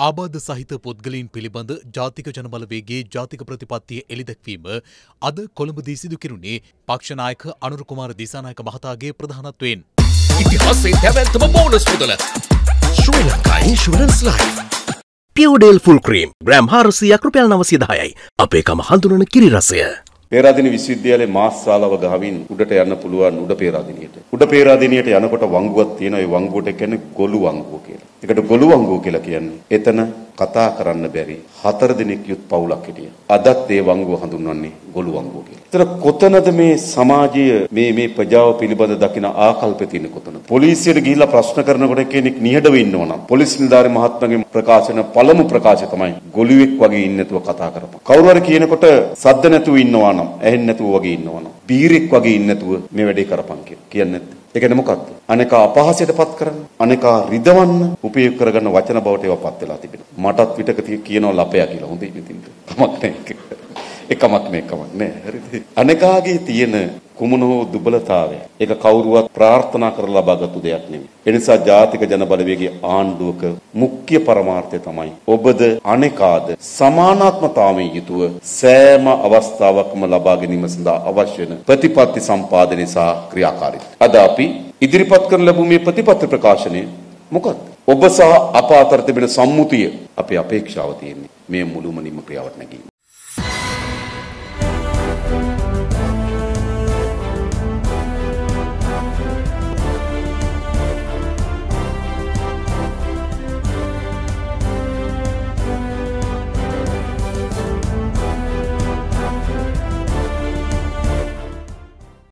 ආබාධ සහිත පුද්ගලයන් පිළිබඳ ජාතික ජනබලවේගයේ ජාතික ප්‍රතිපත්තිය එළිදැක්වීම අද කොළඹදී සිදු කෙරුණේ පක්ෂ නායක අනුර කුමාර දිසානායක මහතාගේ ප්‍රධානත්වයෙන්. ඉතිහාසයේ දැවැන්තම බෝනස් මුදල ශ්‍රී ලංකා ඉන්ෂුරන්ස් ලයිෆ් පියෝඩෙල් ෆුල් ක්‍රීම් ග්‍රෑම් 400ක් රුපියල් 910යි අපේ කම හඳුනන කිරි රසය. පේරාදෙණි විශ්වවිද්‍යාලයේ මාස් ශාලාව ගහමින් උඩට යන්න පුළුවන් උඩ පේරාදෙණියට. උඩ පේරාදෙණියට යනකොට වංගුවක් තියෙනවා. ඒ වංගුවට කියන්නේ ගොළු වංගුව කියලා. ඒකට ගොළු වංගුව කියලා කියන්නේ එතන කතා කරන්න බැරි 4 දිනක් යුත් පවුලක් හිටියා. අදත් ඒ වංගුව හඳුන්වන්නේ ගොළු වංගුව කියලා. ඒතර කොතනද මේ සමාජයේ මේ ප්‍රජාව පිළිබඳ දකින ආකල්පය තියෙන්නේ කොතනද? පොලිසියට ගිහිල්ලා ප්‍රශ්න කරනකොට කෙනෙක් නිහඬව ඉන්නවා නම් පොලිස් නිලධාරි මහත්මයාගේ ප්‍රකාශන පළමු ප්‍රකාශය තමයි ගොළුෙක් වගේ ඉන්නේ නැතුව කතා කරපන්. කවුරු හරි කියනකොට සද්ද නැතුව ඉන්නවා නම් ඇහෙන්නේ නැතුව වගේ ඉන්නවා නම් බීරෙක් වගේ ඉන්නේ නැතුව මේ වැඩේ කරපන් කියලා කියන්නේ නැද්ද? ඒ කියන්නේ මොකක්ද? අනේකා අපහාසයටපත් කරන්න, අනේකා රිදවන්න උපයෝග කරගන්න වචන බවට ඒවාපත් වෙලා තිබෙනවා. මටත් විතක කියනවා ලපයා කියලා. හොඳයි ඉතින්. කමක් නැහැ. එකමක් නෑ. හරිද? අනේකාගේ තියෙන කුමන හෝ දුබලතාවය ඒක කවුරුවත් ප්‍රාර්ථනා කරලා ලබාගත්තු දෙයක් නෙමෙයි. ඒ නිසා ජාතික ජන බලවේගයේ ආණ්ඩුවක මුඛ්‍ය පරමාර්ථය තමයි ඔබද අනේකාද සමානාත්මතාවයෙන් යුතුව සෑම අවස්ථාවකම ලබා ගැනීම සඳහා අවශ්‍ය වෙන ප්‍රතිපත්ති සම්පාදනය සහ ක්‍රියාකාරීත්වය. අද අපි ඉදිරිපත් කරන ලැබු මේ ප්‍රතිපත්ති ප්‍රකාශනය මොකක්ද? ඔබ සහ අප අතර තිබෙන සම්මුතිය අපේ අපේක්ෂාව තියෙන්නේ මේ මුළුමනින්ම ක්‍රියාවට නැගීම.